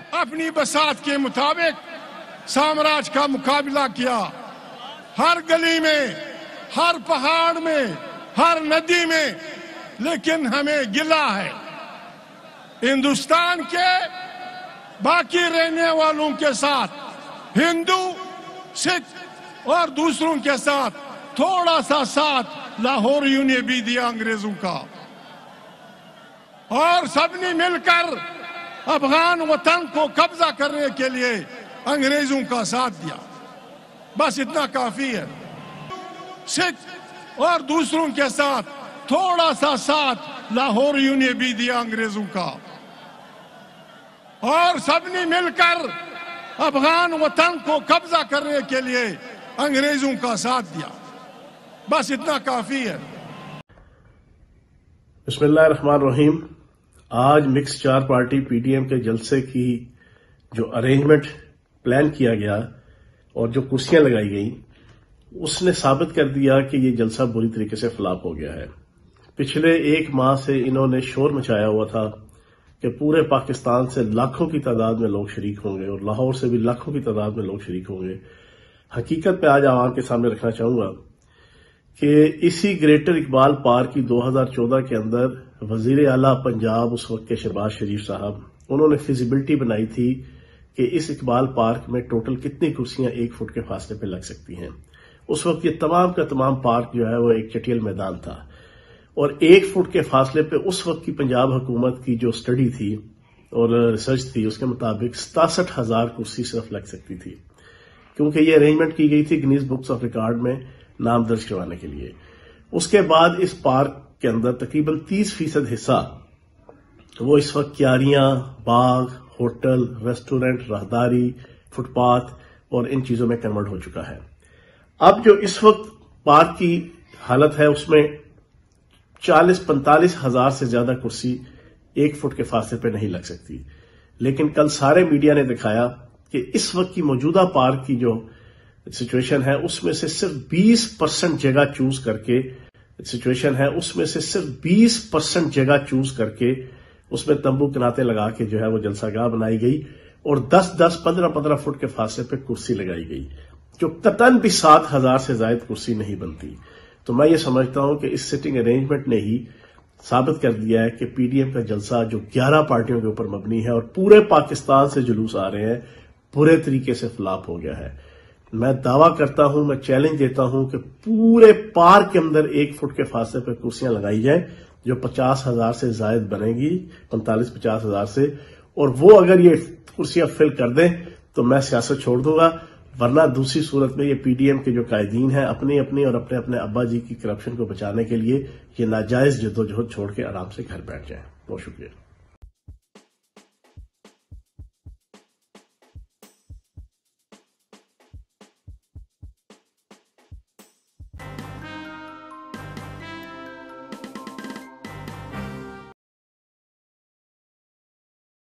अपनी बसात के मुताबिक साम्राज्य का मुकाबला किया। हर गली में, हर पहाड़ में, हर नदी में, लेकिन हमें गिला है हिंदुस्तान के बाकी रहने वालों के साथ, हिंदू, सिख और दूसरों के साथ थोड़ा सा साथ लाहौरियों ने भी दिया अंग्रेजों का, और सबने मिलकर अफगान वतन को कब्जा करने के लिए अंग्रेजों का साथ दिया। बस इतना काफी है। सिख और दूसरों के साथ थोड़ा सा साथ लाहौरियों ने भी दिया अंग्रेजों का, और सबने मिलकर अफगान वतन को कब्जा करने के लिए अंग्रेजों का साथ दिया। बस इतना काफी है। बिस्मिल्लाहिर्रहमानिर्रहीम। आज मिक्स चार पार्टी पीडीएम के जलसे की जो अरेंजमेंट प्लान किया गया और जो कुर्सियां लगाई गई, उसने साबित कर दिया कि ये जलसा बुरी तरीके से फ्लॉप हो गया है। पिछले एक माह से इन्होंने शोर मचाया हुआ था कि पूरे पाकिस्तान से लाखों की तादाद में लोग शरीक होंगे और लाहौर से भी लाखों की तादाद में लोग शरीक होंगे। हकीकत पे आज आवाम के सामने रखना चाहूंगा कि इसी ग्रेटर इकबाल पार्क की 2014 के अंदर वजीर आला पंजाब उस वक्त के शहबाज शरीफ साहब, उन्होंने फिजिबिलिटी बनाई थी कि इस इकबाल पार्क में टोटल कितनी कुर्सियां 1 फुट के फासले पे लग सकती हैं। उस वक्त ये तमाम का तमाम पार्क जो है वो एक चटियल मैदान था और 1 फुट के फासले पे उस वक्त की पंजाब हुकूमत की जो स्टडी थी और रिसर्च थी, उसके मुताबिक 67,000 कुर्सी सिर्फ लग सकती थी, क्योंकि ये अरेंजमेंट की गई थी गिनीज बुक्स ऑफ रिकॉर्ड में नाम दर्ज करवाने के लिए। उसके बाद इस पार्क के अंदर तकरीबन 30% हिस्सा वो इस वक्त क्यारियां, बाग, होटल, रेस्टोरेंट, राहदारी, फुटपाथ और इन चीजों में कन्वर्ट हो चुका है। अब जो इस वक्त पार्क की हालत है, उसमें 40-45 हजार से ज्यादा कुर्सी 1 फुट के फासले पे नहीं लग सकती। लेकिन कल सारे मीडिया ने दिखाया कि इस वक्त की मौजूदा पार्क की जो सिचुएशन है, उसमें से सिर्फ 20% जगह चूज करके उसमें तंबू किनाते लगा के जो है वो जलसागाह बनाई गई और 10-10, 15-15 फुट के फासले पे कुर्सी लगाई गई, जो कतन भी 7,000 से ज्यादा कुर्सी नहीं बनती। तो मैं ये समझता हूं कि इस सिटिंग अरेंजमेंट ने ही साबित कर दिया है कि पीडीएम का जलसा जो 11 पार्टियों के ऊपर मबनी है और पूरे पाकिस्तान से जुलूस आ रहे हैं, पूरे तरीके से फ्लॉप हो गया है। मैं दावा करता हूं, मैं चैलेंज देता हूं कि पूरे पार्क के अंदर 1 फुट के फासले पर कुर्सियां लगाई जाए जो 50,000 से ज्यादा बनेगी, 45-50 हजार से, और वो अगर ये कुर्सियां फिल कर दें तो मैं सियासत छोड़ दूंगा। वरना दूसरी सूरत में ये पीडीएम के जो कायदीन हैं अपनी और अपने अब्बा जी की करप्शन को बचाने के लिए ये नाजायज जद्दोजहद छोड़ के आराम से घर बैठ जाएं। बहुत शुक्रिया।